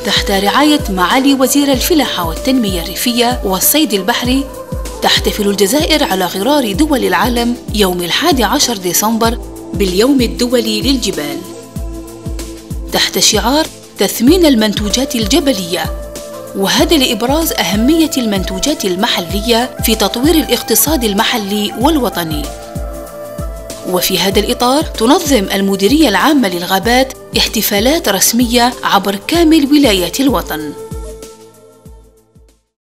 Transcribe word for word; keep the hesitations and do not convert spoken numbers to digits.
تحت رعاية معالي وزير الفلاحة والتنمية الريفية والصيد البحري، تحتفل الجزائر على غرار دول العالم يوم الحادي عشر ديسمبر باليوم الدولي للجبال، تحت شعار تثمين المنتوجات الجبلية، وهذا لإبراز أهمية المنتوجات المحلية في تطوير الاقتصاد المحلي والوطني. وفي هذا الإطار تنظم المديرية العامة للغابات احتفالات رسمية عبر كامل ولايات الوطن.